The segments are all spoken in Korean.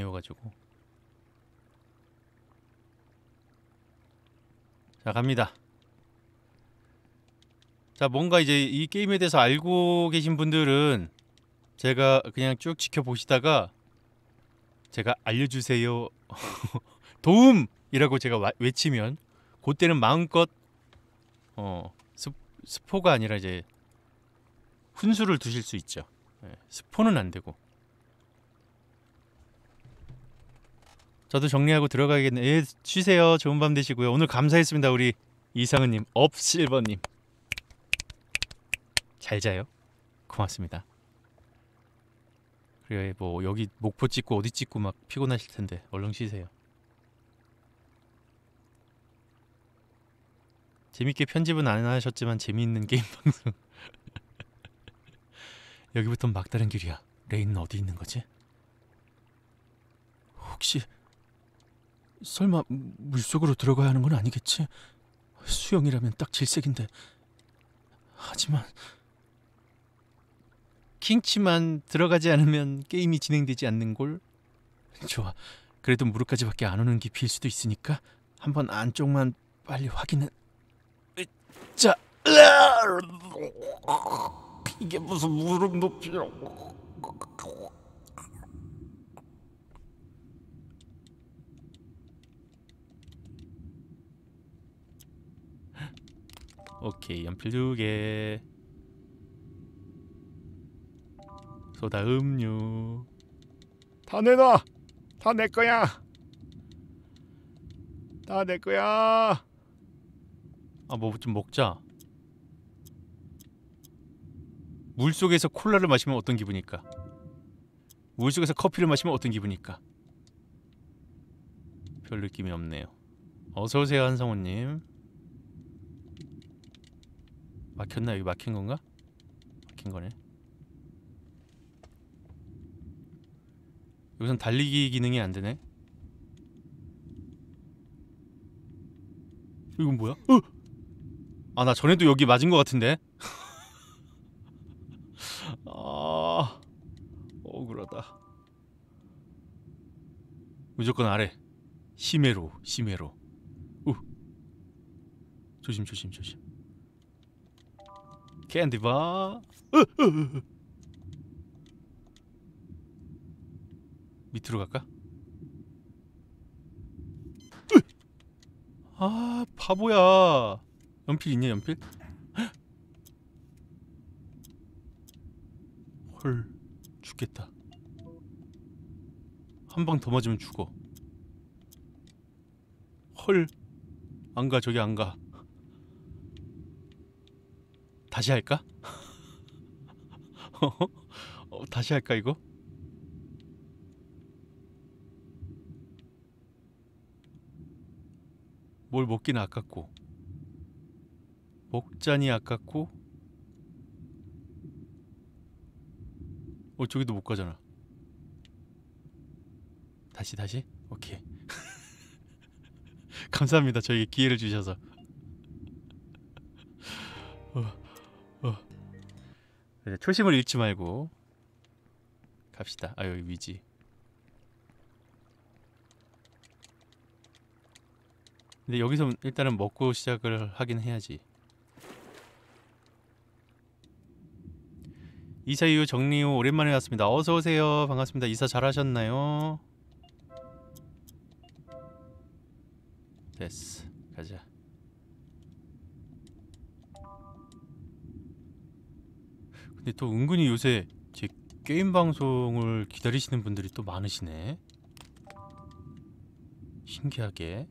아니어가지고. 자, 갑니다. 자, 뭔가 이제 이 게임에 대해서 알고 계신 분들은 제가 그냥 쭉 지켜보시다가 제가 알려주세요 도움이라고 제가 외치면 그때는 마음껏 스포가 아니라 이제 훈수를 두실 수 있죠. 스포는 안 되고. 저도 정리하고 들어가야겠네. 예, 쉬세요. 좋은 밤 되시고요. 오늘 감사했습니다. 우리 이상은님, 업실버님. 잘 자요. 고맙습니다. 그래, 뭐 여기 목포 찍고 어디 찍고 막 피곤하실 텐데 얼른 쉬세요. 재밌게 편집은 안 하셨지만 재미있는 게임 방송. 여기부턴 막다른 길이야. 레인은 어디 있는 거지? 혹시 설마 물속으로 들어가야 하는 건 아니겠지? 수영이라면 딱 질색인데. 하지만 킹치만 들어가지 않으면 게임이 진행되지 않는 골? 좋아. 그래도 무릎까지밖에 안 오는 깊이일 수도 있으니까 한번 안쪽만 빨리 확인해. 자, 이게 무슨 무릎 높이라고. 오케이, 연필 2개. 소다 음료. 다 내놔. 다 내 거야. 다 내 거야. 아, 뭐 좀 먹자. 물속에서 콜라를 마시면 어떤 기분일까? 물속에서 커피를 마시면 어떤 기분일까? 별 느낌이 없네요. 어서오세요, 한성우님. 막혔나? 여기 막힌 건가? 막힌 거네. 여기선 달리기 기능이 안 되네. 이건 뭐야? 아, 나 전에도 여기 맞은 것 같은데. 아, 억울하다. 무조건 아래. 심해로, 심해로. 조심, 조심, 조심. 캔디바. 밑으로 갈까? 아, 바보야. 연필 있냐, 연필? 헐, 죽겠다. 한 방 더 맞으면 죽어. 헐, 안 가, 저기 안 가. 다시 할까? 다시 할까, 이거? 뭘 먹기는 아깝고, 먹자니 아깝고. 저기도 못 가잖아. 다시? 오케이. 감사합니다. 저에게 기회를 주셔서. 초심을 잃지 말고 갑시다. 아, 여기 위지. 근데 여기서 일단은 먹고 시작을 하긴 해야지. 이사 이후 정리 후 오랜만에 왔습니다. 어서오세요. 반갑습니다. 이사 잘하셨나요? 됐어. 가자. 근데 또 은근히 요새 제 게임 방송을 기다리시는 분들이 또 많으시네. 신기하게.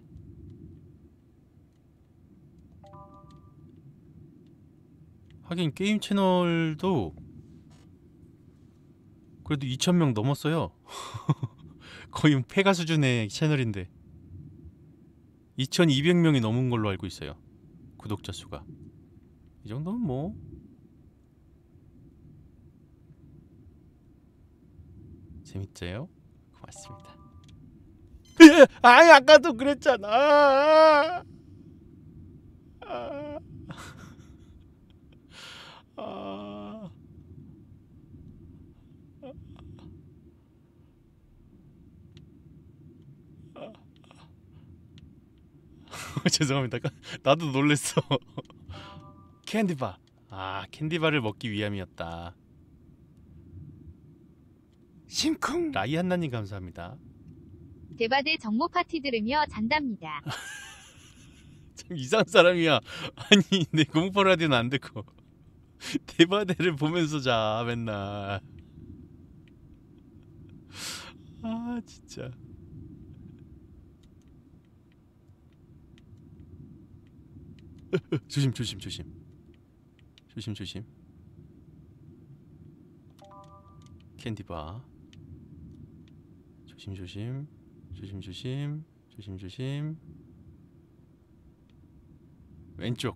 하긴 게임 채널도 그래도 2,000명 넘었어요. 거의 폐가 수준의 채널인데 2,200명이 넘은 걸로 알고 있어요. 구독자 수가. 이 정도면 뭐 재밌죠요? 고맙습니다. 아이, 아까도 그랬잖아. 죄송합니다. 나도 놀랬어. 캔디바. 아, 캔디바를 먹기 위함이었다. 심쿵. 라이 한나님 감사합니다. 대바대 정모 파티 들으며 잔답니다. 참 이상한 사람이야. 아니 내 공포 라디오는 안 듣고 대바대를 보면서 자 맨날. 아 진짜. 조심 조심 조심. 조심 조심. 캔디바. 조심 조심. 조심 조심. 조심 조심. 왼쪽.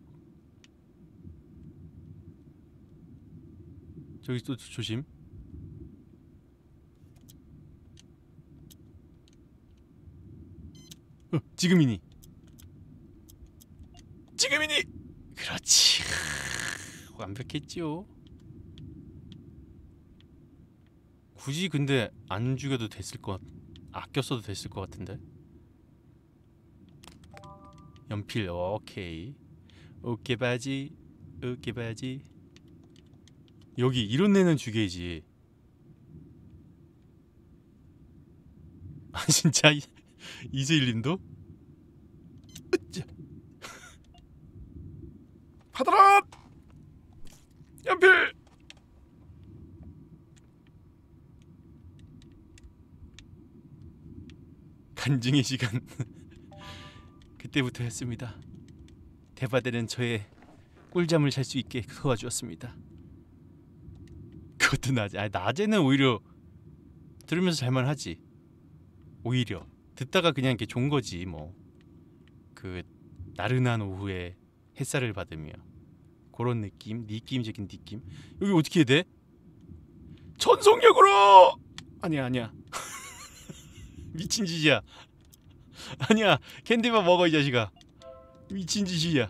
저기 또 조심. 지금이니. 지금이니. 그렇지. 완벽했지요. 굳이 근데 안 죽여도 됐을 것. 아껴 써도 됐을 것 같은데. 연필. 오케이. 오케이 바지. 오케이 바지. 여기 이런 애는 죽여야지. 아 진짜 이세일님도? 받아라. 연필. 간증의 시간. 그때부터였습니다. 대바대는 저의 꿀잠을 잘 수 있게 도와주었습니다. 그것도 낮에. 아 낮에는 오히려 들으면서 잘만 하지. 오히려 듣다가 그냥 이렇게 좋은 거지 뭐. 그 나른한 오후에 햇살을 받으며 그런 느낌, 느낌적인 느낌. 여기 어떻게 해야 돼? 전속력으로. 아니야 아니야. 미친 짓이야. 아니야 캔디바 먹어 이 자식아. 미친 짓이야.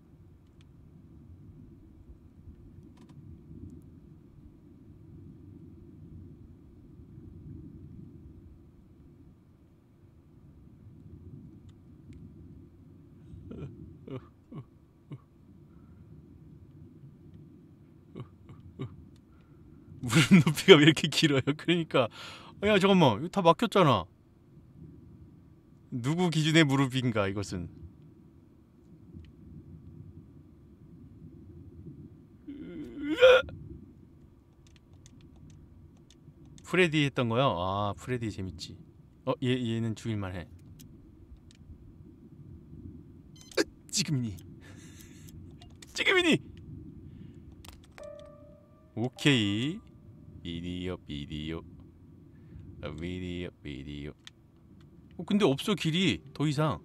무릎 높이가 왜 이렇게 길어요? 그러니까 야 잠깐만 이거 다 막혔잖아. 누구 기준의 무릎인가 이것은. 프레디 했던 거요? 아 프레디 재밌지. 얘는 죽일만해. 지금이니. 지금이니. 오케이. 비디오 비디오. 비디오 비디오. 근데 없어 길이 더 이상.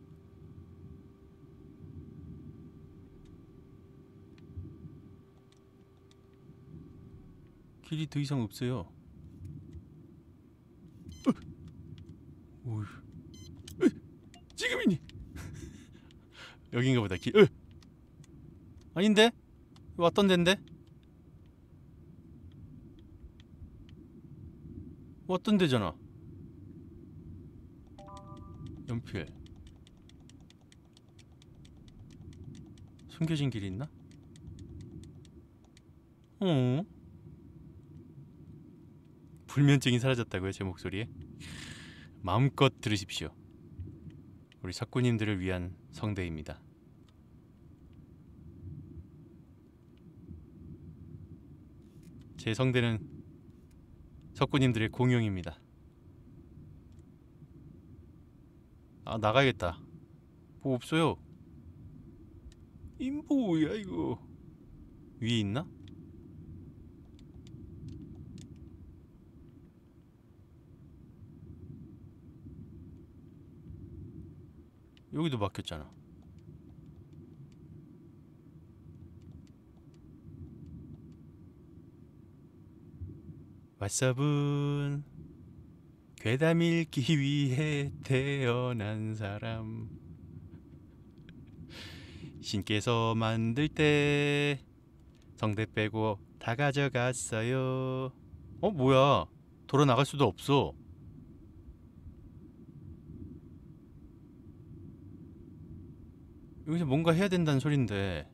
길이 더 이상 없어요. 지금이니. 여긴가 보다. 아닌데? 왔던 데인데? 왔던 데잖아. 연필. 숨겨진 길이 있나? 불면증이 사라졌다고요? 제 목소리에? 마음껏 들으십시오. 우리 석구님들을 위한 성대입니다. 제 성대는 석구님들의 공용입니다. 아 나가야겠다. 뭐 없어요. 뭐야 이거. 위에 있나? 여기도 막혔잖아. 왓썹은 괴담 읽기 위해 태어난 사람. 신께서 만들 때 성대 빼고 다 가져갔어요. 뭐야? 돌아 나갈 수도 없어. 여기서 뭔가 해야 된다는 소린데.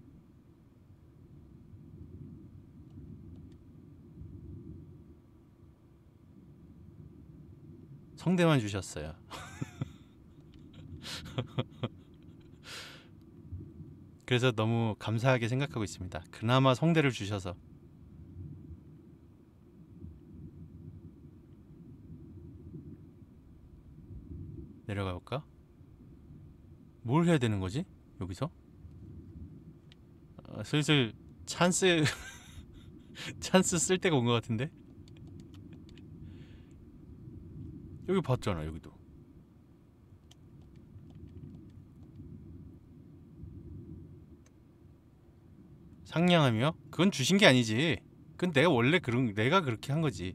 성대만 주셨어요. 그래서 너무 감사하게 생각하고 있습니다. 그나마 성대를 주셔서. 내려가 볼까? 뭘 해야 되는 거지? 여기서? 슬슬 찬스 찬스 쓸 때가 온 것 같은데? 여기 봤잖아, 여기도. 상냥하며? 그건 주신 게 아니지. 그건 내가 원래 내가 그렇게 한 거지.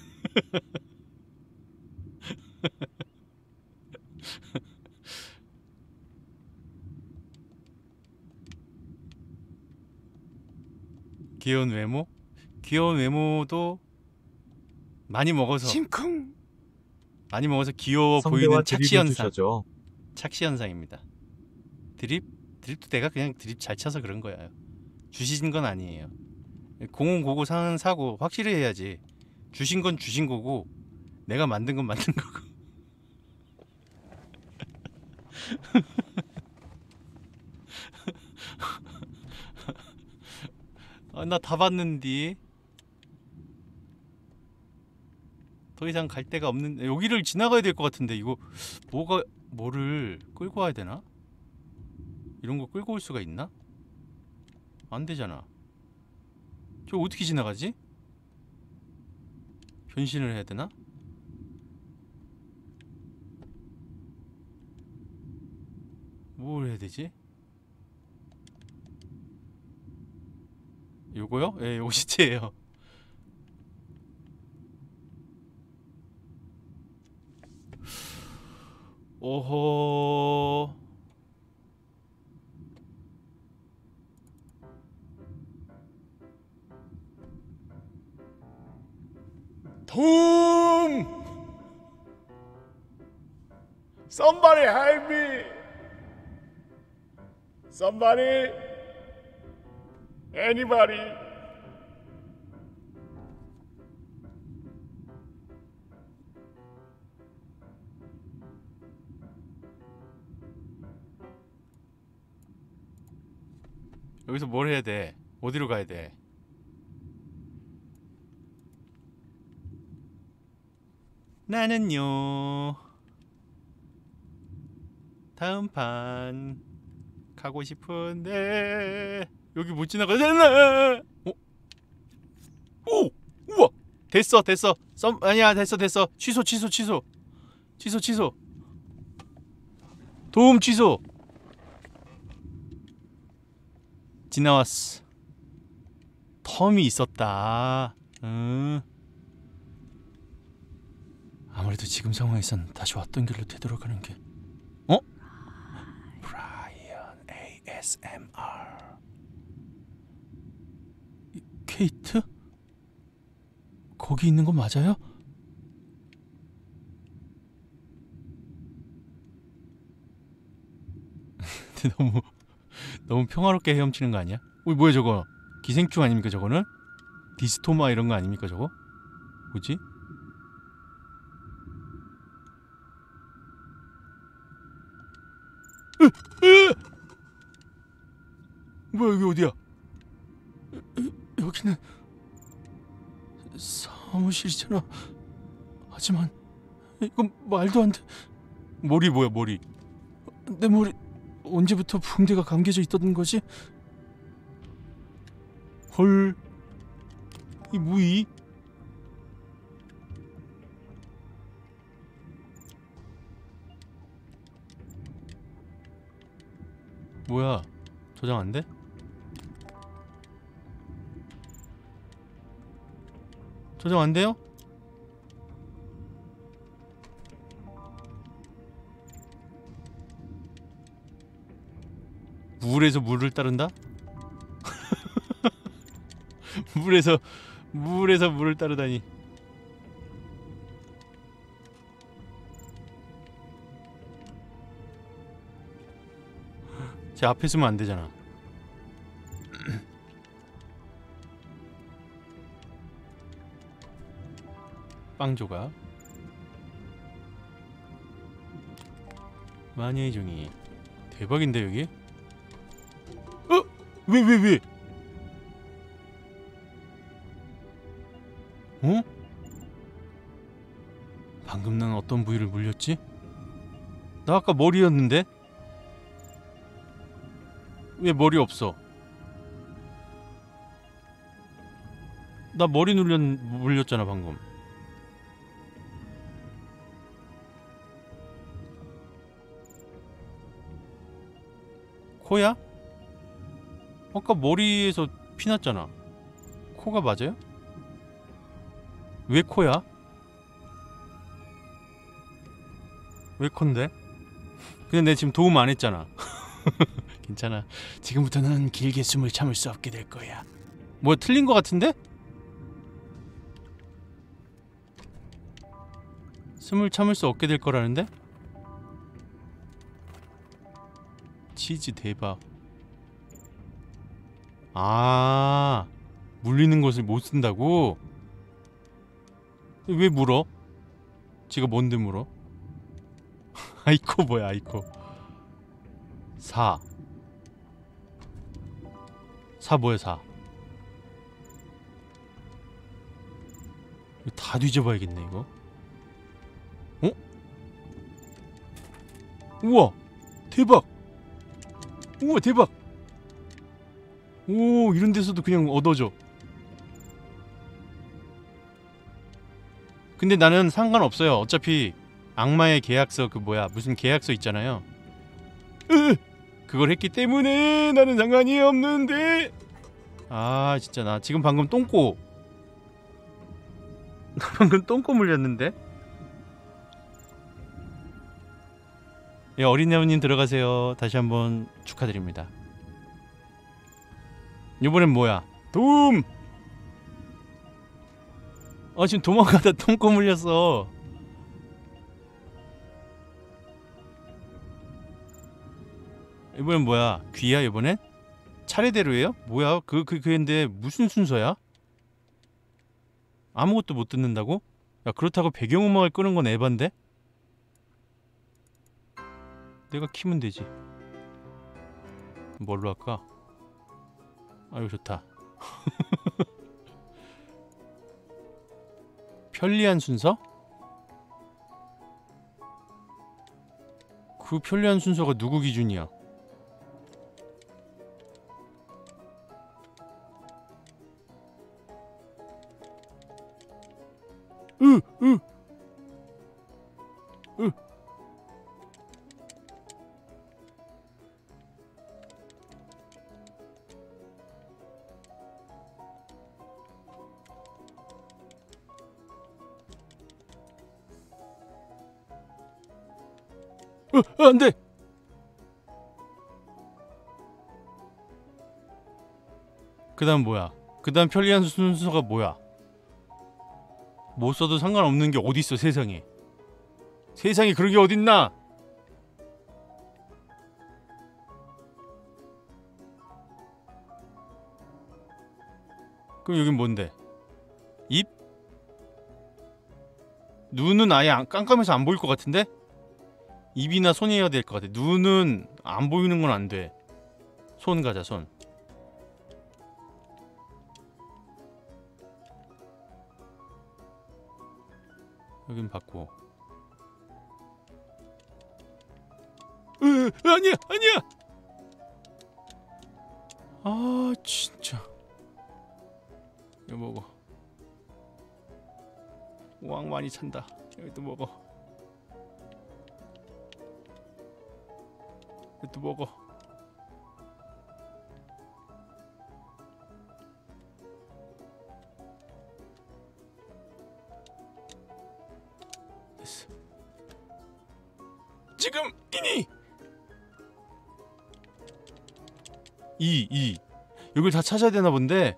귀여운 외모? 귀여운 외모도 많이 먹어서 심쿵. 많이 먹어서 귀여워 성대와 보이는 드립을 착시현상. 주셔죠. 착시현상입니다. 드립도 내가 그냥 드립 잘 쳐서 그런 거야. 주신 건 아니에요. 공은 고고 사는 사고 확실히 해야지. 주신 건 주신 거고 내가 만든 건 만든 거고. 나 다 봤는디. 더 이상 갈 데가 없는. 여기를 지나가야 될 것 같은데. 이거 뭐를 끌고 와야 되나? 이런 거 끌고 올 수가 있나? 안 되잖아. 저 어떻게 지나가지? 변신을 해야 되나? 뭘 해야 되지? 요거요? 예, 요거 시체예요. 오호. 톰! Somebody help me! Somebody! Anybody! 여기서 뭘 해야 돼? 어디로 가야 돼? 나는요 다음 판 가고 싶은데 여기 못 지나가잖아. 어? 오! 우와! 됐어. 아니야, 됐어. 취소. 도움 취소. 지나왔어. 텀이 있었다. 아무래도 지금 상황에선 다시 왔던 길로 되돌아가는 게. 브라이언 ASMR. 케이트? 거기 있는 거 맞아요? 근데 너무 평화롭게 헤엄치는 거 아니야? 뭐야 저거? 기생충 아닙니까 저거는? 디스토마 이런 거 아닙니까 저거? 뭐지? 뭐야 여기 어디야? 여기는 사무실이잖아. 하지만 이건 말도 안 돼. 머리 뭐야 머리? 내 머리 언제부터 붕대가 감겨져 있던 거지? 헐, 이 무이? 뭐야? 저장 안 돼? 저장 안 돼요? 물에서 물을 따른다? 물에서 물을 따르다니. 제 앞에 쓰면 안 되잖아. 빵 조각. 마녀의 종이. 대박인데 여기? 어? 왜? 어? 방금 난 어떤 부위를 물렸지? 나 아까 머리였는데? 왜 머리 없어? 나 머리 물렸잖아 방금. 코야? 아까 머리에서 피났잖아. 코가 맞아요? 왜 코야? 왜 콘데? 근데 내가 지금 도움 안 했잖아. 괜찮아. 지금부터는 길게 숨을 참을 수 없게 될 거야. 뭐 틀린 거 같은데? 숨을 참을 수 없게 될 거라는데? 치즈 대박. 아, 물리는 것을 못 쓴다고? 왜 물어? 지가 뭔데 물어? 아이코 뭐야 아이코. 4 뭐야 4. 이거 다 뒤져봐야겠네 이거. 어? 우와 대박. 우와 대박. 오 이런 데서도 그냥 얻어져. 근데 나는 상관없어요. 어차피 악마의 계약서 그 뭐야 무슨 계약서 있잖아요. 그걸 했기 때문에 나는 상관이 없는데. 아 진짜 나 지금 방금 똥꼬 나 방금 똥꼬 물렸는데. 예, 어린애님 들어가세요. 다시 한번 축하드립니다. 이번엔 뭐야? 도움! 지금 도망가다 똥꼬 물렸어. 이번엔 뭐야? 귀야 이번엔? 차례대로예요? 뭐야? 근데 무슨 순서야? 아무것도 못 듣는다고? 야 그렇다고 배경음악을 끄는 건 에반데? 내가 키면 되지. 뭘로 할까? 아유 좋다. 편리한 순서? 그 편리한 순서가 누구 기준이야? 안돼! 그 다음 뭐야? 그 다음 편리한 순서가 뭐야? 못 써도 상관없는 게 어딨어 세상에. 세상에 그런 게 어딨나? 그럼 여긴 뭔데? 입? 눈은 아예 깜깜해서 안 보일 것 같은데? 입이나 손이어야 될 것 같아. 눈은 안 보이는 건 안 돼. 손 가자 손. 여긴 받고. 아니야 아니야. 아 진짜. 이거 먹어. 왕 많이 찬다. 여기도 먹어. 또 먹어. 됐어. 지금 이니. 여길 다 찾아야 되나 본데.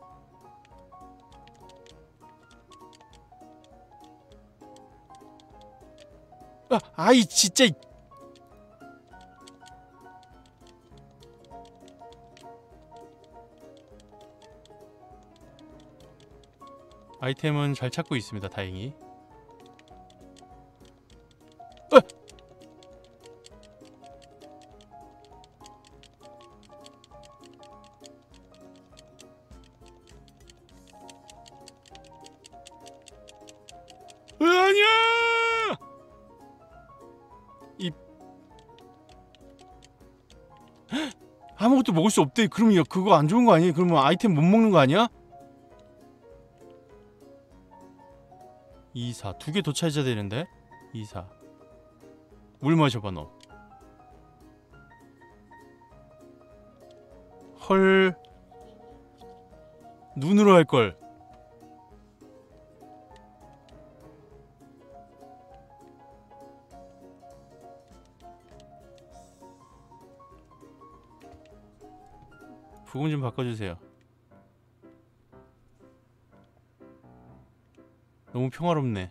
아이 진짜. 아이템은 잘 찾고 있습니다. 다행히. 아니야! 아무것도 먹을 수 없대. 그러면 그거 안 좋은 거 아니에요? 그러면 아이템 못 먹는 거 아니야? 2, 4 두 개 더 찾아야 되는데. 2, 4 물 마셔봐 너. 헐. 눈으로 할걸. 부금 좀 바꿔주세요. 너무 평화롭네.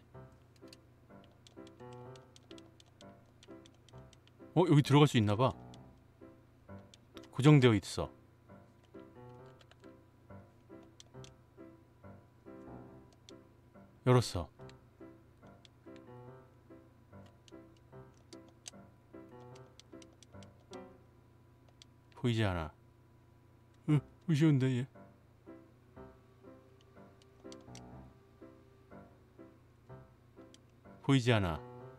여기 들어갈 수 있나봐. 고정되어 있어. 열었어. 보이지 않아. 무서운데 얘. 보이지 않아.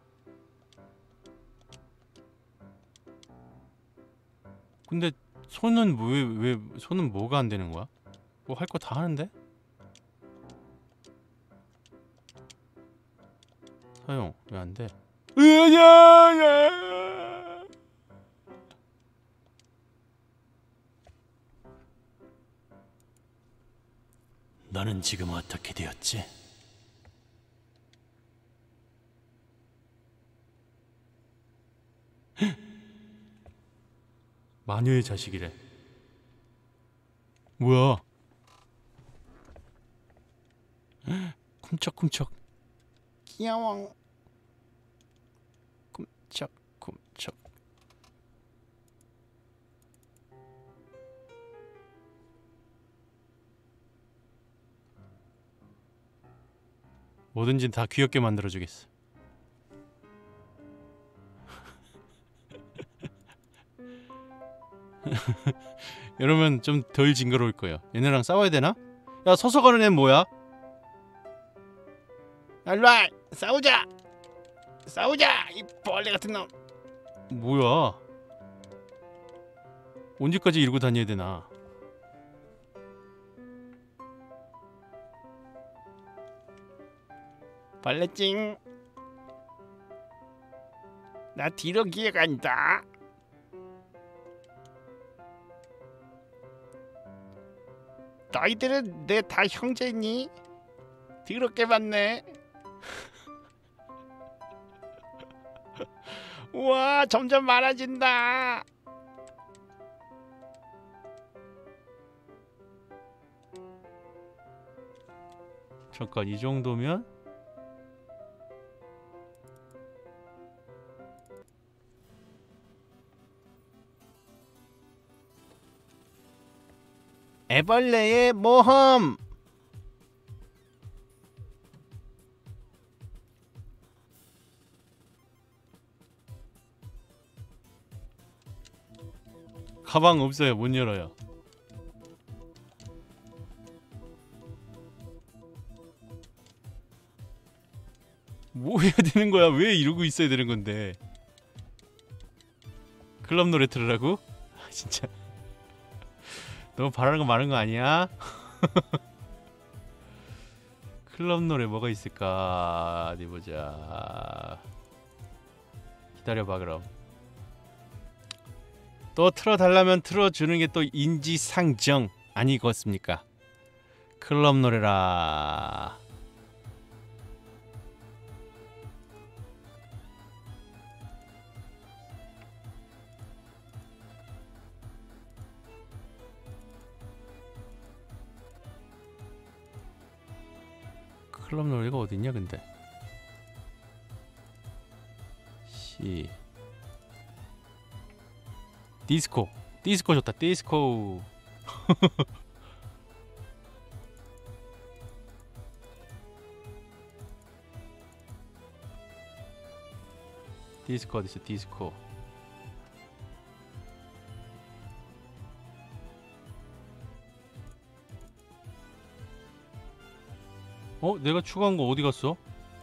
근데 손은 왜 손은 뭐가 안 되는 거야? 뭐 할 거 다 하는데? 사용 왜 안 돼? 너는 지금 어떻게 되었지? 마녀의 자식이래. 뭐야? 쿰척쿰척. 귀여워. 쿰척쿰척. 뭐든지 다 귀엽게 만들어주겠어. 이러면 좀 덜 징그러울 거예요. 얘네랑 싸워야 되나? 야, 서서 가는 애는 뭐야? 일로와! 싸우자! 싸우자! 이 벌레 같은 놈! 뭐야? 언제까지 이러고 다녀야 되나? 벌레찡! 나 뒤로 기어간다. 너희들은 내 다 형제니? 더럽게 봤네. 우와, 점점 많아진다. 잠깐, 이 정도면? 애벌레의 모험. 가방 없어요. 못 열어요. 뭐 해야 되는 거야? 왜 이러고 있어야 되는 건데? 클럽 노래 틀으라고? 진짜 너무 바라는 거 많은 거 아니야? 클럽 노래 뭐가 있을까? 어디 보자. 기다려봐 그럼. 또 틀어달라면 틀어주는 게 또 인지상정 아니겠습니까? 클럽 노래라. 클럽 노래가 어딨냐 근데. 시 디스코. 디스코 좋다. 디스코. 디스코 어딨어? 디스코. 내가 추가한 거 어디 갔어?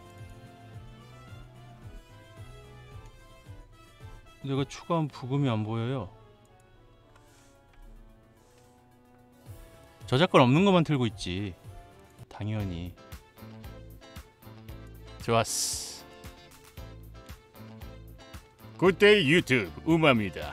내가 추가한 부금이 안 보여요. 저작권 없는 것만 틀고 있지. 당연히. 좋았어. 굿데이 유튜브 우마입니다.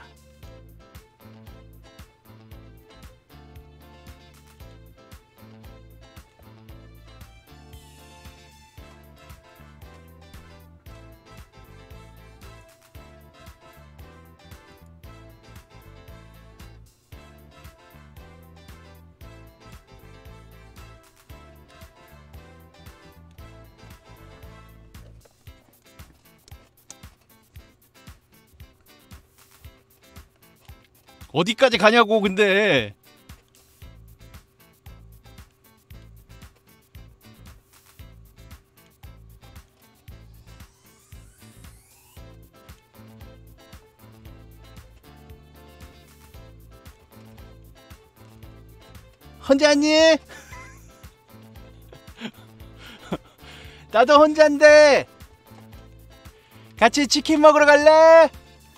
어디까지 가냐고 근데. 혼자니? 나도 혼잔데 같이 치킨 먹으러 갈래?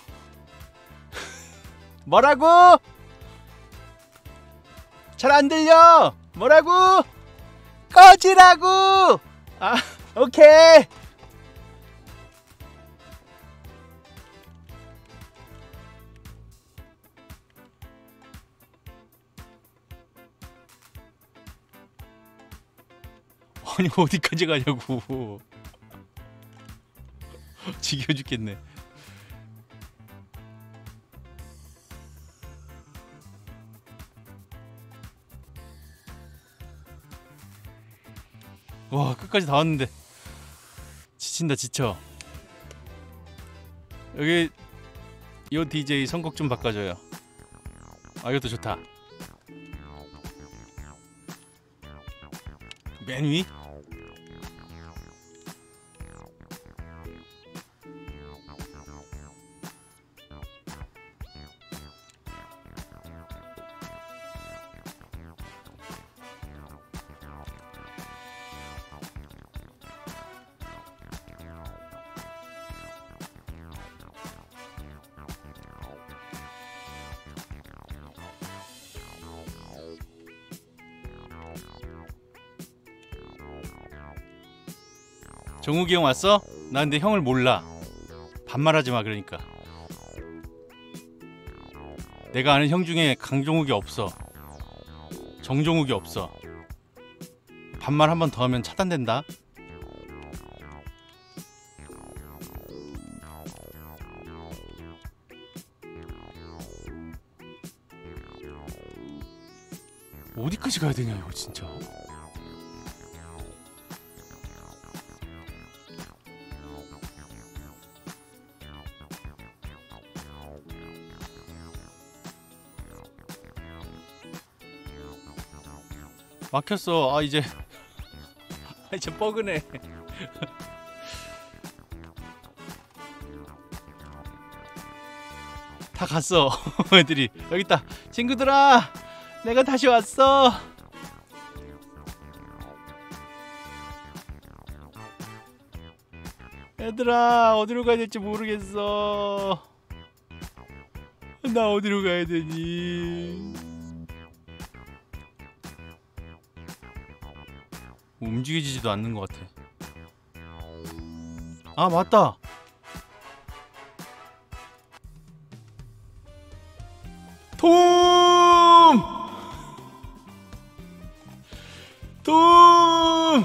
뭐라고? 잘 안 들려. 뭐라고? 꺼지라고. 아, 오케이. 아니 어디까지 가냐고. 지겨 죽겠네. 와 끝까지 다 왔는데 지친다 지쳐. 여기 요 DJ 선곡 좀 바꿔줘요. 아 이것도 좋다. 맨 위? 정욱이 형 왔어? 나 근데 형을 몰라. 반말하지 마. 그러니까 내가 아는 형 중에 강종욱이 없어. 정종욱이 없어. 반말 한 번 더 하면 차단된다. 어디까지 가야 되냐 이거 진짜. 막혔어. 아 이제 이제 뻐근해. 다 갔어. 애들이 여기 있다. 친구들아 내가 다시 왔어. 얘들아 어디로 가야 될지 모르겠어. 나 어디로 가야 되니. 움직이지도 않는 것 같아. 아 맞다. 톰! 톰!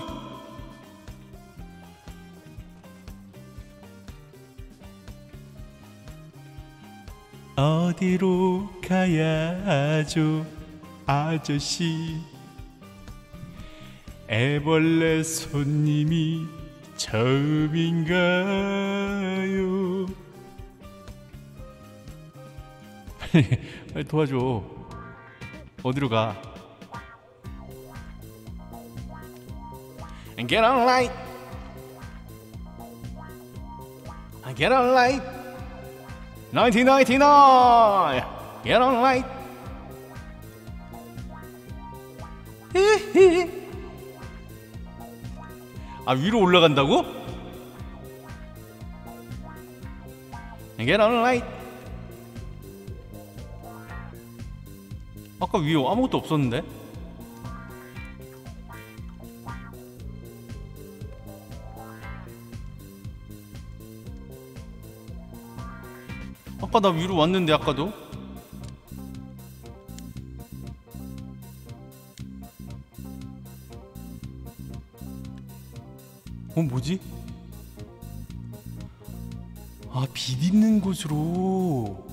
어디로 가야 하죠 아저씨. 애벌레 손님이 처음인가요? 빨리 도와줘. 어디로 가? And get on light. Get on light 1999 Get on light 아 위로 올라간다고? Get on light 아까 위에 아무것도 없었는데? 아까 나 위로 왔는데 아까도? 뭐지? 아, 빛 있는 곳으로.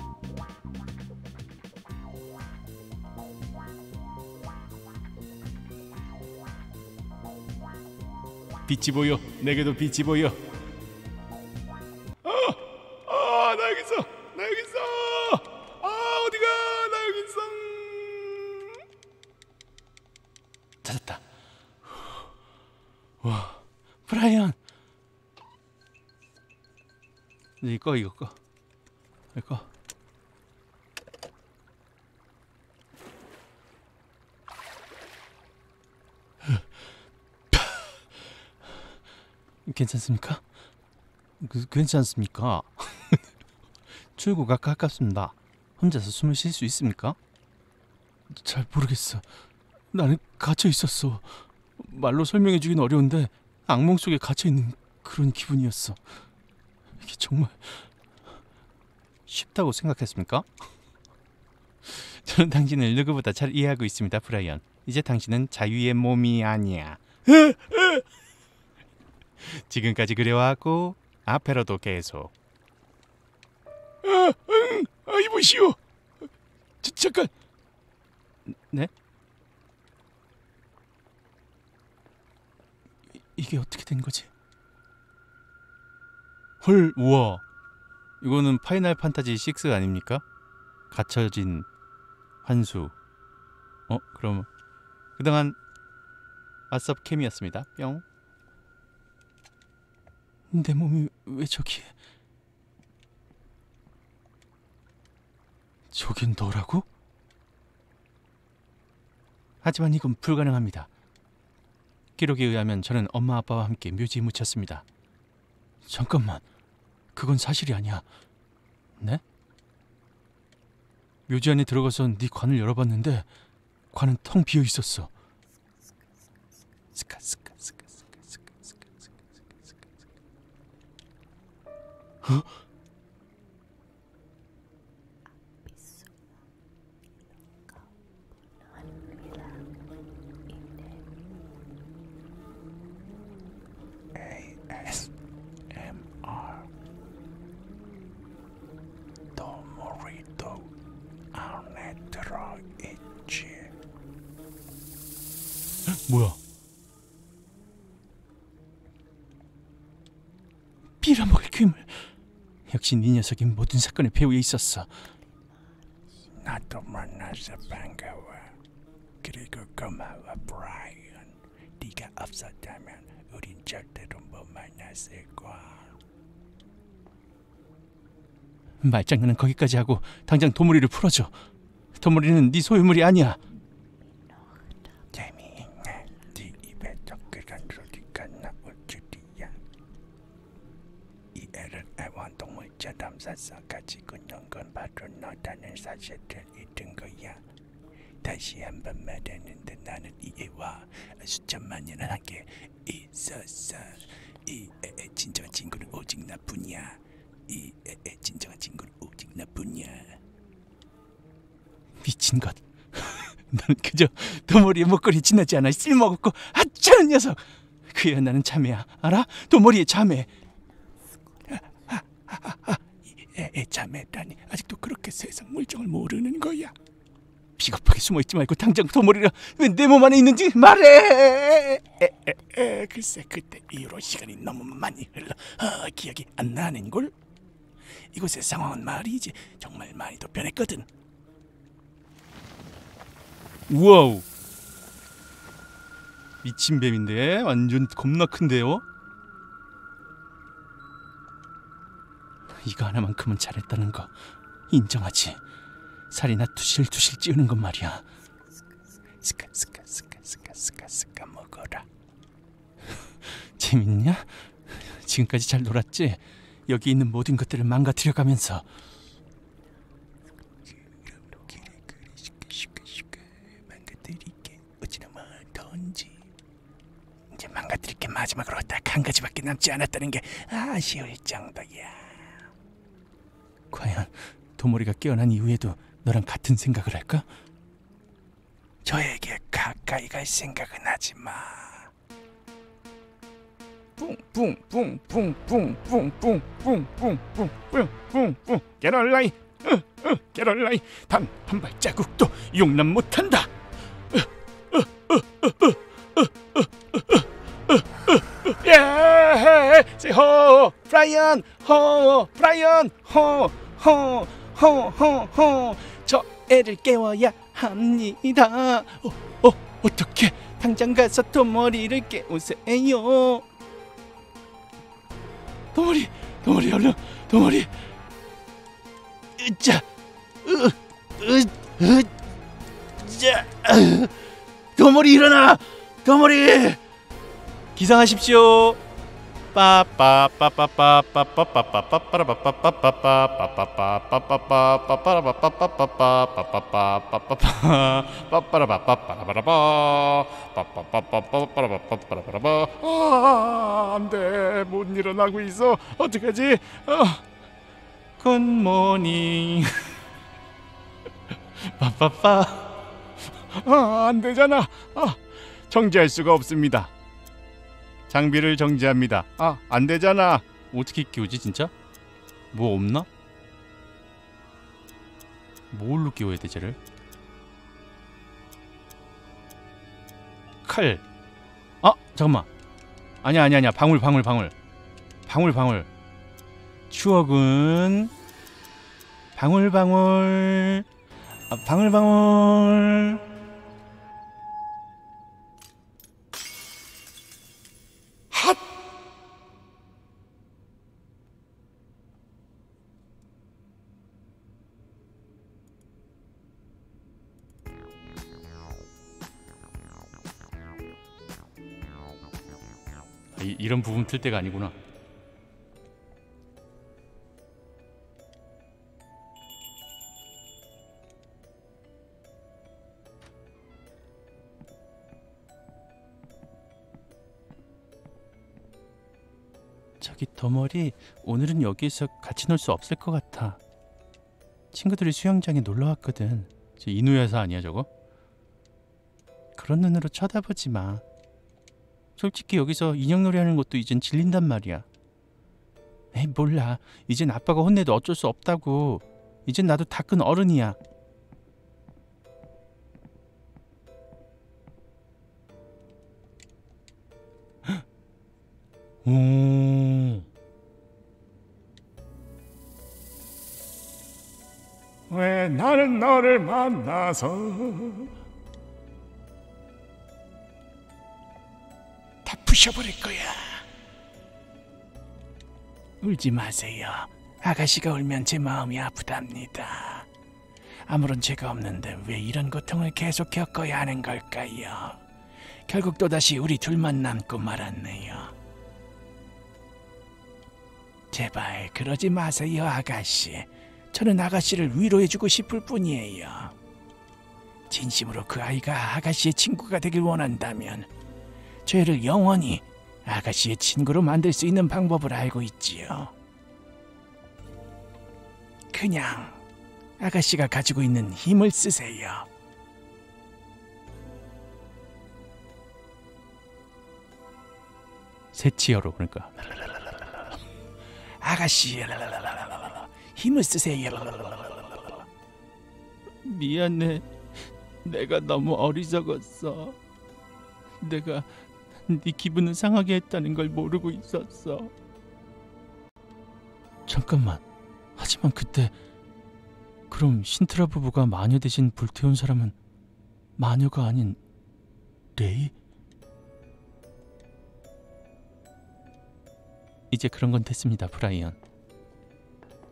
빛이 보여. 내게도 빛이 보여. 나 여기 있어. 나 여기 있어. 어디가? 나 여기 있어. 찾았다. 와, 브라이언. 이거 이거. 괜찮습니까? 괜찮습니까? 출구가 가깝습니다. 혼자서 숨을 쉴 수 있습니까? 잘 모르겠어. 나는 갇혀 있었어. 말로 설명해주긴 어려운데 악몽 속에 갇혀 있는 그런 기분이었어. 이게 정말 쉽다고 생각했습니까? 저는 당신을 누구보다 잘 이해하고 있습니다, 브라이언. 이제 당신은 자유의 몸이 아니야. 지금까지 그래왔고 앞으로도 계속. 이보시오. 잠깐. 네? 이게 어떻게 된 거지? 헐, 우와. 이거는 파이널 판타지 6 아닙니까? 갇혀진 환수. 그럼 그동안 아섭 캠이었습니다. 뿅. 내 몸이 왜 저기에? 저긴 너라고? 하지만 이건 불가능합니다. 기록에 의하면 저는 엄마 아빠와 함께 묘지에 묻혔습니다. 잠깐만, 그건 사실이 아니야. 네? 묘지 안에 들어가서 네 관을 열어봤는데 관은 텅 비어 있었어. ASMR 도모리도 안에 들어있지. 뭐야? 빌어먹을 괴물. 역시 네 녀석이 모든 사건의 배후에 있었어. 나도 만나서 반가워. 그리고 고마워, 브라이언. 네가 없었다면 우린 절대로 못 만났을 거야. 말장난은 거기까지 하고 당장 도무리를 풀어줘. 도무리는 네 소유물이 아니야. 재미있네. 네 입에 젓가락 소리가 나올 줄이야. 이 애를 애완동물처럼 사서 가지고 있는 건 바로 너라는 사실을 잊은 거야. 다시 한번 말하는데 나는 이 애와 수천만 년을 함께 있었어. 이 애의 진정한 친구는 오직 나뿐이야. 이 애의 진정한 친구는 오직 나뿐이야. 미친 것. 너는 그저 도머리의 목걸이 지나지 않아 쓸모없고 하찮은 녀석. 그야 나는 자매야. 알아? 도머리의 자매. 이 애의 자매라니. 아직도 그렇게 세상 물정을 모르는 거야. 비겁하게 숨어있지 말고 당장 도머리가 왜 내 몸 안에 있는지 말해. 글쎄 그때 이후로 시간이 너무 많이 흘러 기억이 안 나는걸. 이곳의 상황은 말이지 정말 많이도 변했거든. 우와우, 미친 뱀인데 완전 겁나 큰데요. 이거 하나만큼은 잘했다는 거 인정하지. 살이나 투실투실 찌우는 것 말이야. 스카 먹어라. 재밌냐? 지금까지 잘 놀았지? 여기 있는 모든 것들을 망가뜨려가면서. 망가뜨릴게. 어찌나마 던지. 이제 망가뜨릴 게 마지막으로 딱 한 가지밖에 남지 않았다는 게 아쉬울 정도야. 과연 도모리가 깨어난 이후에도 너랑 같은 생각을 할까? 저에게 가까이 갈 생각은 하지 마. 뿡뿡뿡뿡뿡뿡뿡뿡뿡뿡뿡뿡뿡 캐롤라인 캐롤라인 단 한 발자국도 용납 못한다. 호 브라이언 호 브라이언 호호호호호 저 애를 깨워야 합니다. 어떻게 당장 가서 도머리를 깨우세요. 도머리 얼른 도머리. 으짜 으짜 도머리 일어나. 도머리 기상하십시오. 안돼 못 일어나고 있어. 어떡하지? 굿모닝. 빠빠빠. 안 되잖아. 정지할 수가 없습니다. 장비를 정지합니다. 안 되잖아. 어떻게 끼우지 진짜? 뭐 없나? 뭘로 끼워야 돼 쟤를? 칼. 잠깐만. 아니야. 방울. 추억은 방울. 핫! 이런 부분 틀 때가 아니구나. 저기 더머리 오늘은 여기서 같이 놀 수 없을 것 같아. 친구들이 수영장에 놀러 왔거든. 저 이누야사 아니야 저거? 그런 눈으로 쳐다보지 마. 솔직히 여기서 인형놀이 하는 것도 이젠 질린단 말이야. 에이 몰라. 이젠 아빠가 혼내도 어쩔 수 없다고. 이젠 나도 다 큰 어른이야. 오. 왜 나는 너를 만나서 다 부셔버릴 거야. 울지 마세요. 아가씨가 울면 제 마음이 아프답니다. 아무런 죄가 없는데 왜 이런 고통을 계속 겪어야 하는 걸까요? 결국 또다시 우리 둘만 남고 말았네요. 제발 그러지 마세요, 아가씨. 저는 아가씨를 위로해주고 싶을 뿐이에요. 진심으로 그 아이가 아가씨의 친구가 되길 원한다면 저희를 영원히 아가씨의 친구로 만들 수 있는 방법을 알고 있지요. 그냥 아가씨가 가지고 있는 힘을 쓰세요. 세치어로 그러니까 아가씨 힘을 쓰세요. 미안해. 내가 너무 어리석었어. 내가 네 기분을 상하게 했다는 걸 모르고 있었어. 잠깐만. 하지만 그때 그럼 신트라 부부가 마녀 대신 불태운 사람은 마녀가 아닌 레이? 이제 그런 건 됐습니다, 브라이언.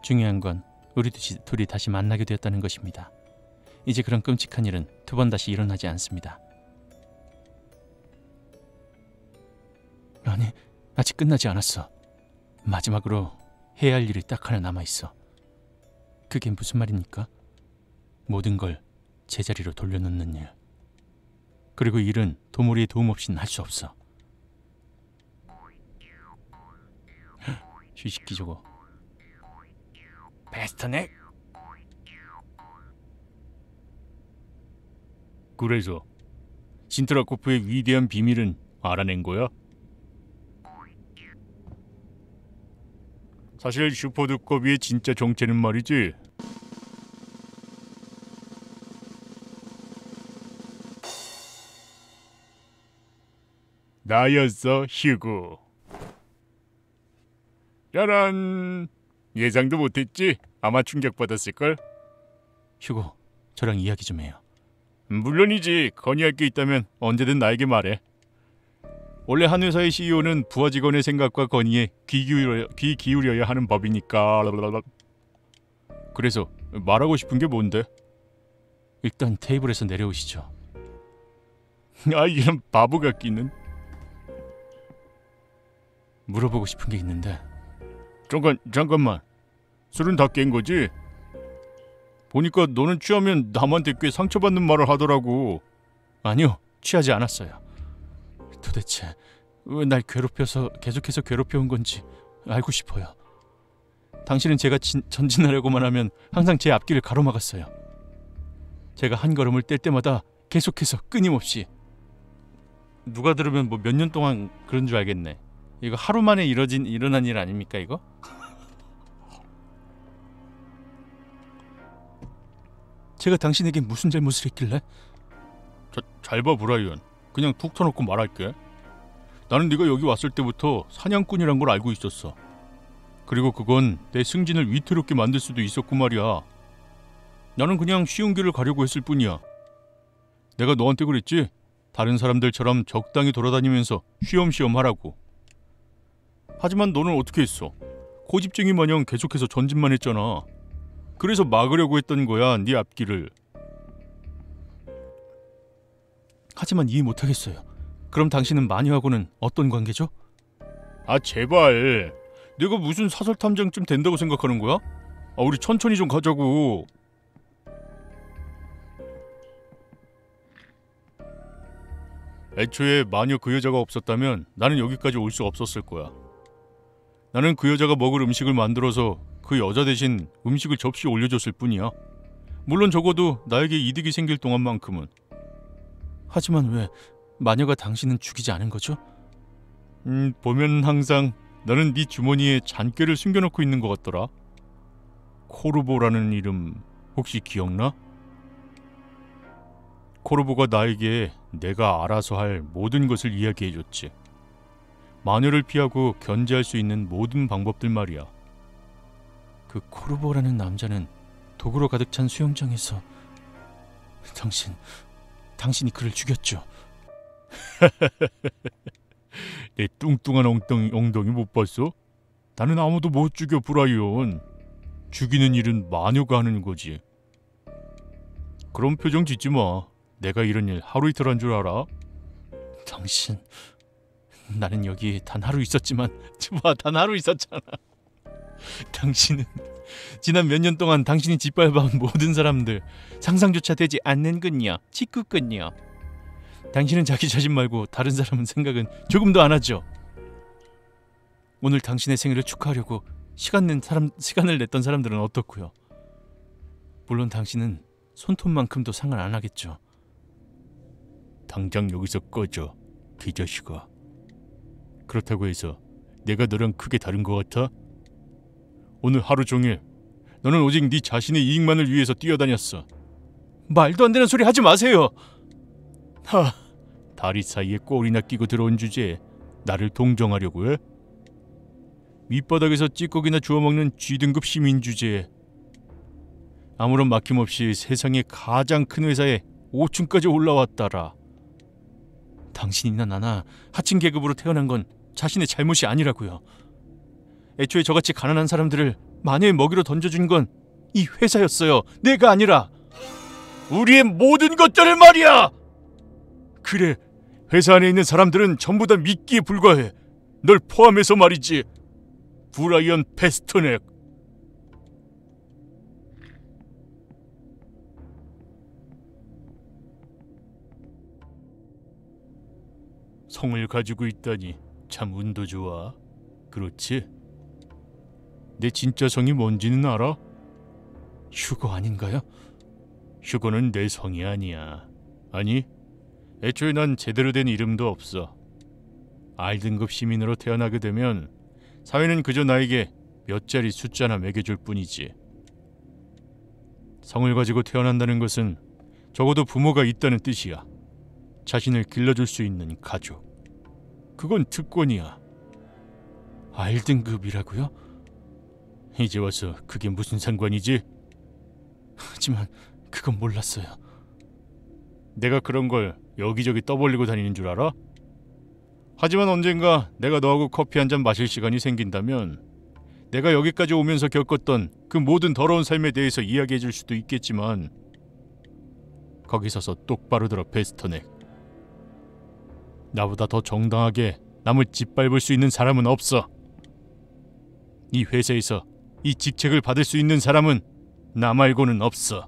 중요한 건 우리 둘이 다시 만나게 되었다는 것입니다. 이제 그런 끔찍한 일은 두 번 다시 일어나지 않습니다. 아니, 아직 끝나지 않았어. 마지막으로 해야 할 일이 딱 하나 남아있어. 그게 무슨 말입니까? 모든 걸 제자리로 돌려놓는 일. 그리고 일은 도무리의 도움 없이는 할 수 없어. 쥐새끼 저거. 베스터넥? 그래서 신트라코프의 위대한 비밀은 알아낸 거야? 사실 슈퍼두꺼비의 진짜 정체는 말이지, 나였어, 휴고. 짜란! 예상도 못했지? 아마 충격받았을걸? 휴고, 저랑 이야기 좀 해요. 물론이지. 건의할 게 있다면 언제든 나에게 말해. 원래 한 회사의 CEO는 부하 직원의 생각과 건의에 귀 기울여야 하는 법이니까. 그래서 말하고 싶은 게 뭔데? 일단 테이블에서 내려오시죠. 아, 이런 바보 같기는. 물어보고 싶은 게 있는데. 잠깐만. 술은 다 깬 거지? 보니까 너는 취하면 남한테 꽤 상처받는 말을 하더라고. 아니요, 취하지 않았어요. 도대체 왜 날 계속해서 괴롭혀온 건지 알고 싶어요. 당신은 제가 전진하려고만 하면 항상 제 앞길을 가로막았어요. 제가 한 걸음을 뗄 때마다 계속해서 끊임없이. 누가 들으면 뭐 몇 년 동안 그런 줄 알겠네. 이거 하루 만에 일어난 일 아닙니까 이거? 제가 당신에게 무슨 잘못을 했길래? 잘 봐, 브라이언. 그냥 툭 터놓고 말할게. 나는 네가 여기 왔을 때부터 사냥꾼이란 걸 알고 있었어. 그리고 그건 내 승진을 위태롭게 만들 수도 있었고 말이야. 나는 그냥 쉬운 길을 가려고 했을 뿐이야. 내가 너한테 그랬지? 다른 사람들처럼 적당히 돌아다니면서 쉬엄쉬엄 하라고. 하지만 너는 어떻게 했어? 고집쟁이 마냥 계속해서 전진만 했잖아. 그래서 막으려고 했던 거야, 네 앞길을. 하지만 이해 못하겠어요. 그럼 당신은 마녀하고는 어떤 관계죠? 아, 제발. 내가 무슨 사설탐정쯤 된다고 생각하는 거야? 아, 우리 천천히 좀 가자고. 애초에 마녀 그 여자가 없었다면 나는 여기까지 올 수 없었을 거야. 나는 그 여자가 먹을 음식을 만들어서 그 여자 대신 음식을 접시에 올려줬을 뿐이야. 물론 적어도 나에게 이득이 생길 동안만큼은. 하지만 왜 마녀가 당신은 죽이지 않은 거죠? 보면 항상 너는 네 주머니에 잔꾀를 숨겨놓고 있는 것 같더라. 코르보라는 이름 혹시 기억나? 코르보가 나에게 내가 알아서 할 모든 것을 이야기해줬지. 마녀를 피하고 견제할 수 있는 모든 방법들 말이야. 그 코르보라는 남자는 도구로 가득 찬 수영장에서 당신이 그를 죽였죠. 내 뚱뚱한 엉덩이 못 봤어? 나는 아무도 못 죽여, 브라이언. 죽이는 일은 마녀가 하는 거지. 그런 표정 짓지 마. 내가 이런 일 하루 이틀 한 줄 알아? 나는 여기 단 하루 있었지만 단 하루 있었잖아. 당신은 지난 몇 년 동안 당신이 짓밟아온 모든 사람들 상상조차 되지 않는군요. 직구군요. 당신은 자기 자신 말고 다른 사람 생각은 조금도 안 하죠. 오늘 당신의 생일을 축하하려고 시간을 냈던 사람들은 어떻고요? 물론 당신은 손톱만큼도 상을 안 하겠죠. 당장 여기서 꺼져, 개자식아. 그렇다고 해서 내가 너랑 크게 다른 것 같아? 오늘 하루 종일 너는 오직 네 자신의 이익만을 위해서 뛰어다녔어. 말도 안 되는 소리 하지 마세요. 다리 사이에 꼬리나 끼고 들어온 주제에 나를 동정하려고 해? 밑바닥에서 찌꺼기나 주워먹는 G등급 시민 주제에 아무런 막힘 없이 세상의 가장 큰 회사에 5층까지 올라왔다라. 당신이나 나나 하층 계급으로 태어난 건 자신의 잘못이 아니라고요. 애초에 저같이 가난한 사람들을 마녀의 먹이로 던져준 건 이 회사였어요. 내가 아니라. 우리의 모든 것들을 말이야. 그래, 회사 안에 있는 사람들은 전부 다 미끼에 불과해. 널 포함해서 말이지. 브라이언 패스터넥. 성을 가지고 있다니 참 운도 좋아. 그렇지? 내 진짜 성이 뭔지는 알아? 휴거 아닌가요? 휴거는 내 성이 아니야. 아니, 애초에 난 제대로 된 이름도 없어. R등급 시민으로 태어나게 되면 사회는 그저 나에게 몇 자리 숫자나 매겨줄 뿐이지. 성을 가지고 태어난다는 것은 적어도 부모가 있다는 뜻이야. 자신을 길러줄 수 있는 가족. 그건 특권이야. R등급이라고요? 이제 와서 그게 무슨 상관이지? 하지만 그건 몰랐어요. 내가 그런 걸 여기저기 떠벌리고 다니는 줄 알아? 하지만 언젠가 내가 너하고 커피 한 잔 마실 시간이 생긴다면 내가 여기까지 오면서 겪었던 그 모든 더러운 삶에 대해서 이야기해 줄 수도 있겠지만 거기 서서 똑바로 들어, 베스터넥. 나보다 더 정당하게 남을 짓밟을 수 있는 사람은 없어. 이 회사에서 이 직책을 받을 수 있는 사람은 나 말고는 없어.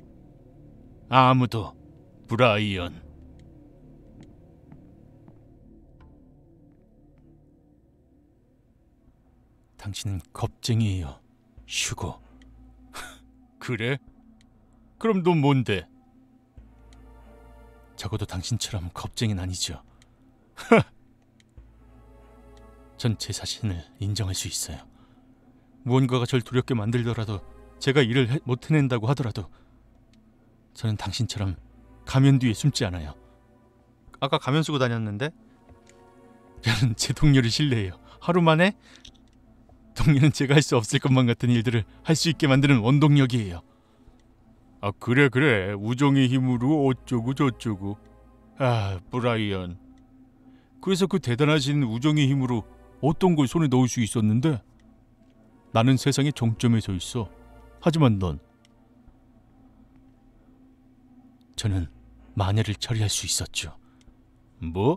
아무도. 브라이언. 당신은 겁쟁이에요, 휴거. 그래? 그럼 넌 뭔데? 적어도 당신처럼 겁쟁이는 아니죠. 전 제 자신을 인정할 수 있어요. 무언가가 절 두렵게 만들더라도, 제가 일을 못 해낸다고 하더라도 저는 당신처럼 가면 뒤에 숨지 않아요. 아까 가면 쓰고 다녔는데 저는 제 동료를 신뢰해요. 하루 만에 동료는 제가 할 수 없을 것만 같은 일들을 할 수 있게 만드는 원동력이에요. 아, 그래. 우정의 힘으로 어쩌고 저쩌고. 아, 브라이언. 그래서 그 대단하신 우정의 힘으로 어떤 걸 손에 넣을 수 있었는데? 나는 세상의 정점에 서 있어. 하지만 넌. 저는 마녀를 처리할 수 있었죠. 뭐?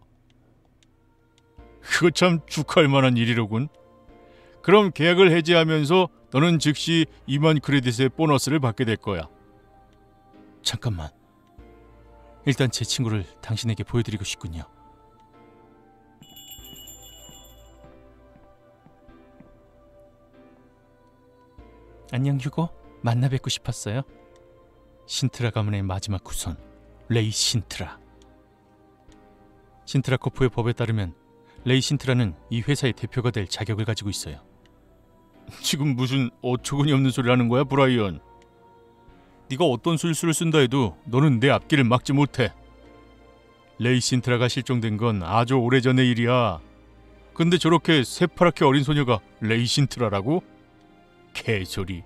그거 참 축하할 만한 일이로군. 그럼 계약을 해지하면서 너는 즉시 2만 크레딧의 보너스를 받게 될 거야. 잠깐만. 일단 제 친구를 당신에게 보여드리고 싶군요. 안녕 휴고. 만나 뵙고 싶었어요. 신트라 가문의 마지막 후손 레이 신트라. 신트라코프의 법에 따르면 레이 신트라는 이 회사의 대표가 될 자격을 가지고 있어요. 지금 무슨 어처구니 없는 소리를 하는 거야, 브라이언? 네가 어떤 술수를 쓴다 해도 너는 내 앞길을 막지 못해. 레이 신트라가 실종된 건 아주 오래전의 일이야. 근데 저렇게 새파랗게 어린 소녀가 레이 신트라라고? 개소리.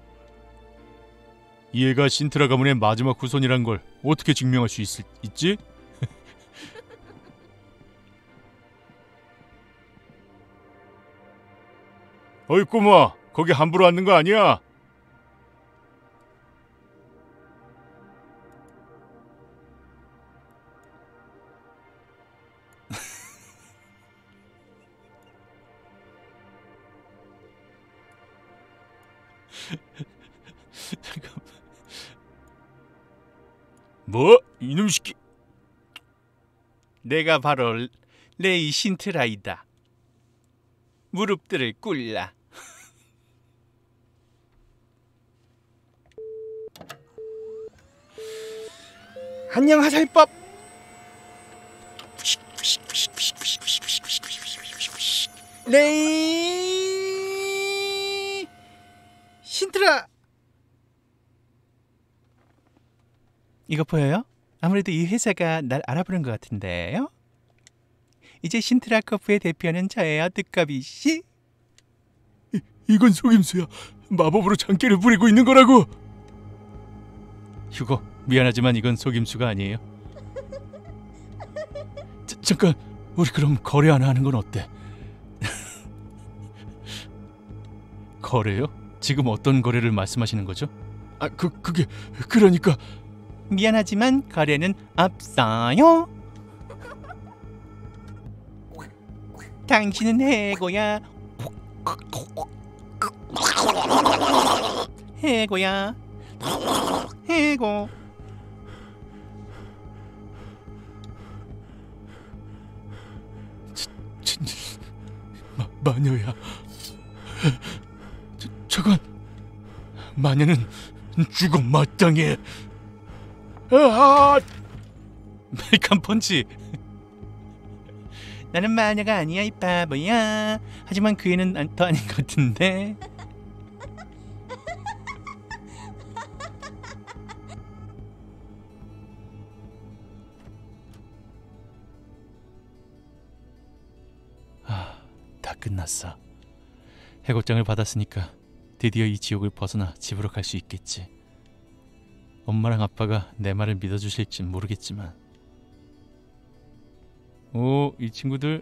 얘가 신트라 가문의 마지막 후손이란 걸 어떻게 증명할 수 있지? 어이 꼬마, 거기 함부로 앉는 거 아니야? 잠깐만. 뭐? 이놈 새끼. 내가 바로 레이 신트라이다. 무릎들을 꿇라. 안녕 화살법. 레이 신트라. 이거 보여요? 아무래도 이 회사가 날 알아보는 것 같은데요? 이제 신트라코프의 대표는 저예요, 뜨꺼비 씨. 이건 속임수야. 마법으로 장기를 부리고 있는 거라고. 휴고, 미안하지만 이건 속임수가 아니에요. 잠깐, 우리 그럼 거래 하나 하는 건 어때? 거래요? 지금 어떤 거래를 말씀하시는 거죠? 그게 그러니까 미안하지만 거래는 없어요. 당신은 해고야. 해고야. 해고. 마녀야. 저건 마녀는 죽어 마땅해. 멜칸 펀치. 나는 마녀가 아니야 이 바보야. 하지만 그 애는 더 아닌 것 같은데. 다 끝났어. 해고장을 받았으니까 드디어 이 지옥을 벗어나 집으로 갈 수 있겠지. 엄마랑 아빠가 내 말을 믿어주실진 모르겠지만. 오, 이 친구들.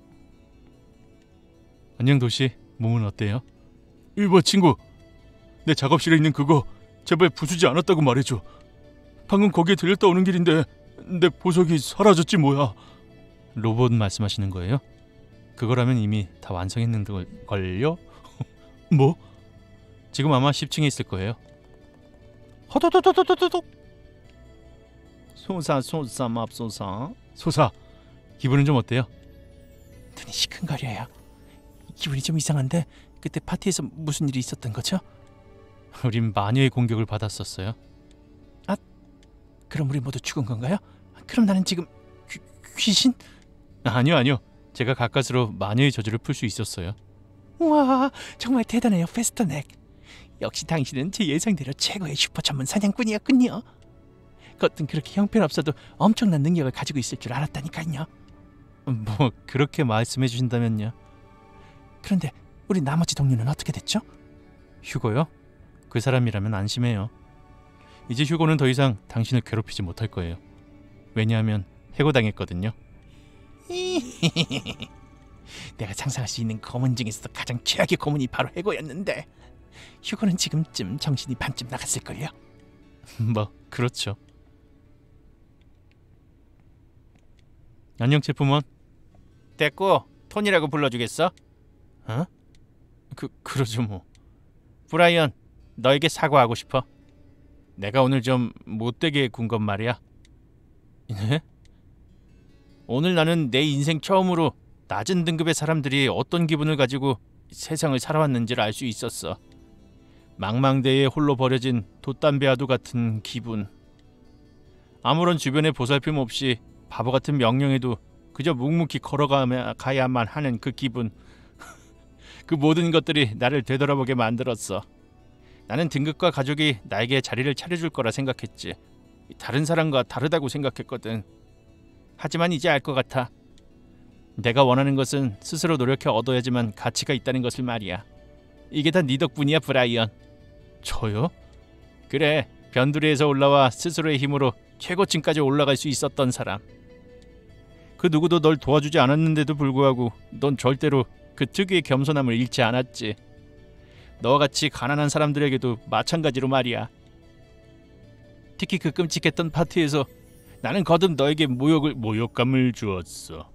안녕 도시. 몸은 어때요? 이봐 친구, 내 작업실에 있는 그거 제발 부수지 않았다고 말해줘. 방금 거기에 들렸다 오는 길인데 내 보석이 사라졌지 뭐야. 로봇 말씀하시는 거예요? 그거라면 이미 다 완성했는걸요? 뭐? 지금 아마 10층에 있을 거예요. 허도도도도도도. 소사 맙소사. 소사, 기분은 좀 어때요? 눈이 시큰거려요. 기분이 좀 이상한데 그때 파티에서 무슨 일이 있었던 거죠? 우린 마녀의 공격을 받았었어요. 아, 그럼 우리 모두 죽은 건가요? 그럼 나는 지금 귀신? 아니요. 제가 가까스로 마녀의 저주를 풀 수 있었어요. 우와, 정말 대단해요, 페스터넥. 역시 당신은 제 예상대로 최고의 슈퍼 전문 사냥꾼이었군요. 겉은 그렇게 형편없어도 엄청난 능력을 가지고 있을 줄 알았다니까요. 뭐 그렇게 말씀해 주신다면요. 그런데 우리 나머지 동료는 어떻게 됐죠? 휴고요? 그 사람이라면 안심해요. 이제 휴고는 더 이상 당신을 괴롭히지 못할 거예요. 왜냐하면 해고당했거든요. 내가 상상할 수 있는 고문 중에서도 가장 최악의 고문이 바로 해고였는데 휴고는 지금쯤 정신이 반쯤 나갔을걸요. 뭐 그렇죠. 안녕 체프먼. 됐고 톤이라고 불러주겠어? 어? 그러죠 뭐. 브라이언, 너에게 사과하고 싶어. 내가 오늘 좀 못되게 군 건 말이야. 네? 오늘 나는 내 인생 처음으로 낮은 등급의 사람들이 어떤 기분을 가지고 세상을 살아왔는지를 알 수 있었어. 망망대해에 홀로 버려진 돛담배와도 같은 기분. 아무런 주변의 보살핌 없이 바보 같은 명령에도 그저 묵묵히 걸어가야만 하는 그 기분. 그 모든 것들이 나를 되돌아보게 만들었어. 나는 등급과 가족이 나에게 자리를 차려줄 거라 생각했지. 다른 사람과 다르다고 생각했거든. 하지만 이제 알 것 같아. 내가 원하는 것은 스스로 노력해 얻어야지만 가치가 있다는 것을 말이야. 이게 다 네 덕분이야, 브라이언. 저요? 그래, 변두리에서 올라와 스스로의 힘으로 최고층까지 올라갈 수 있었던 사람. 그 누구도 널 도와주지 않았는데도 불구하고 넌 절대로 그 특유의 겸손함을 잃지 않았지. 너와 같이 가난한 사람들에게도 마찬가지로 말이야. 특히 그 끔찍했던 파티에서 나는 거듭 너에게 모욕감을 주었어.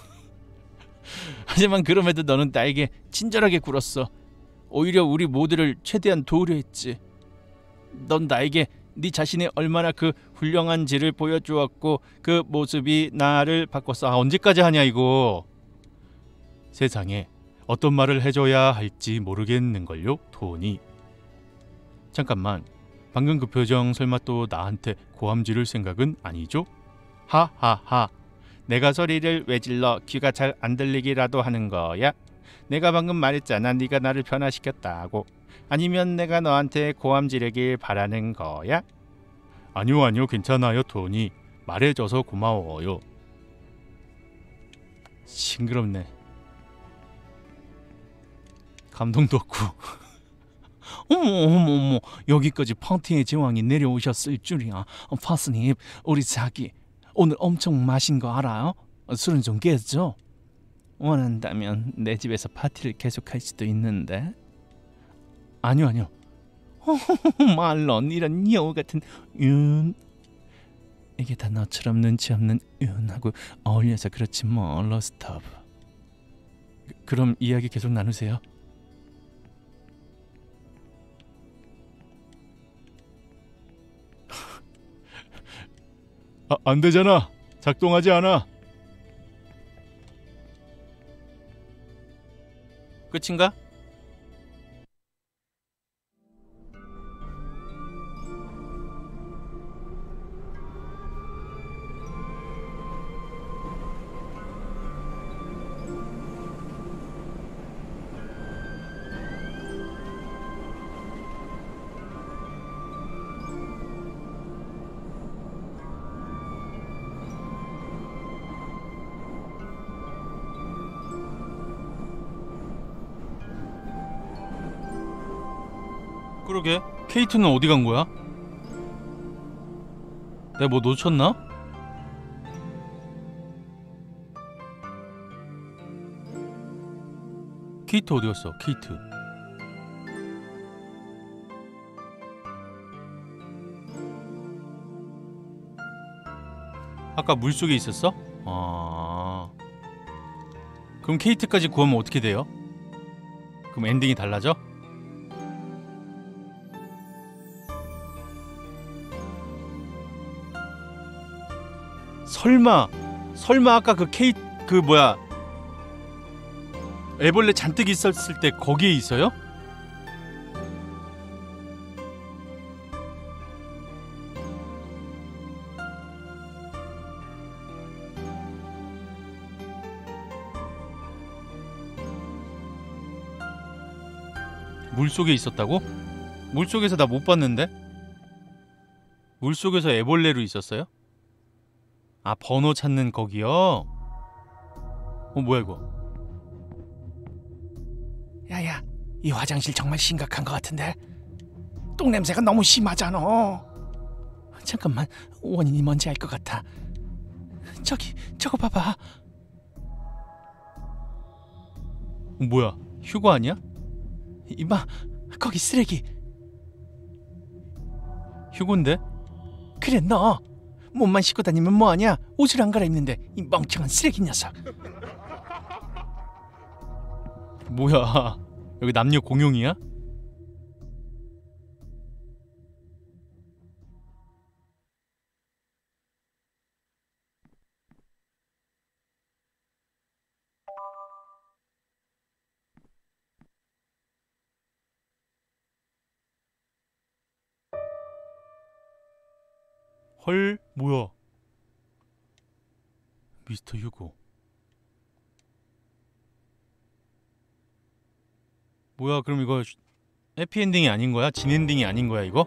하지만 그럼에도 너는 나에게 친절하게 굴었어. 오히려 우리 모두를 최대한 도우려 했지. 넌 나에게 네 자신이 얼마나 그 훌륭한지를 보여주었고 그 모습이 나를 바꿨어. 언제까지 하냐 이거. 세상에 어떤 말을 해줘야 할지 모르겠는걸요, 토니. 잠깐만, 방금 그 표정 설마 또 나한테 고함 지를 생각은 아니죠? 하하하. 내가 소리를 왜 질러? 귀가 잘 안 들리기라도 하는 거야? 내가 방금 말했잖아, 네가 나를 변화시켰다고. 아니면 내가 너한테 고함 지르길 바라는 거야? 아니요, 괜찮아요, 토니. 말해줘서 고마워요. 징그럽네. 감동도 없고. 어머, 여기까지 파티의 제왕이 내려오셨을 줄이야. 파스님, 우리 자기 오늘 엄청 마신 거 알아요? 술은 좀 깼죠? 원한다면 내 집에서 파티를 계속할 수도 있는데. 아니요. 말론 이런 여우 같은 이게 다 너처럼 눈치 없는 윤하고 어울려서 그렇지 뭐. 러스터브. 그럼 이야기 계속 나누세요. 안 되잖아. 작동하지 않아. 끝인가? 그러게, 케이트는 어디 간 거야? 내가 뭐 놓쳤나? 케이트 어디 갔어? 케이트. 아까 물속에 있었어? 아. 그럼 케이트까지 구하면 어떻게 돼요? 그럼 엔딩이 달라져? 설마 아까 그 케이트 그 뭐야 애벌레 잔뜩 있었을 때 거기에 있어요? 물속에 있었다고? 물속에서 나 못 봤는데? 물속에서 애벌레로 있었어요? 아, 번호 찾는 거기요? 뭐야 이거? 야야, 이 화장실 정말 심각한 것 같은데? 똥냄새가 너무 심하잖아. 잠깐만, 원인이 뭔지 알 것 같아. 저거 봐봐. 뭐야, 휴거 아니야? 이봐, 거기 쓰레기. 휴고인데? 그래, 너 몸만 씻고 다니면 뭐하냐? 옷을 안 갈아입는데 이 멍청한 쓰레기 녀석. 뭐야, 여기 남녀 공용이야? 헐, 뭐야? 미스터 휴고. 뭐야, 그럼 이거 해피엔딩이 아닌 거야? 진엔딩이 아닌 거야, 이거?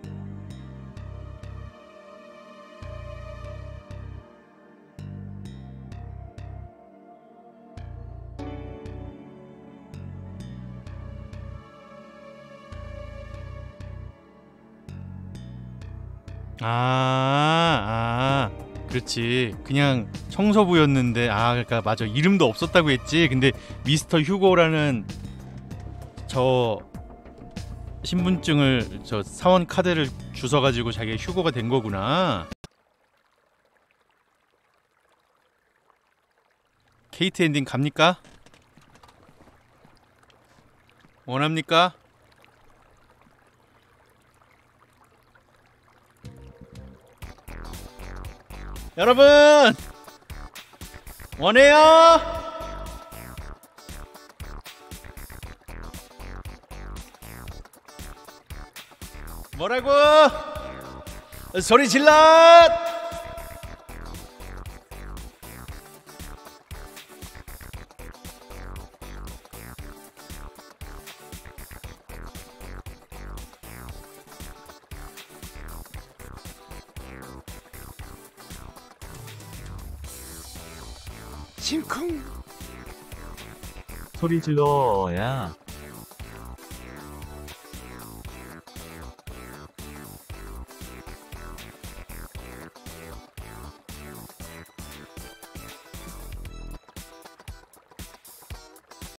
그렇지. 그냥 청소부였는데, 그러니까 맞아, 이름도 없었다고 했지. 근데 미스터 휴고라는 저 신분증을, 저 사원 카드를 주워가지고 자기가 휴고가 된 거구나. 케이트 엔딩 갑니까? 원합니까? 여러분! 원해요! 뭐라고? 소리 질러! 심쿵. 소리 질러야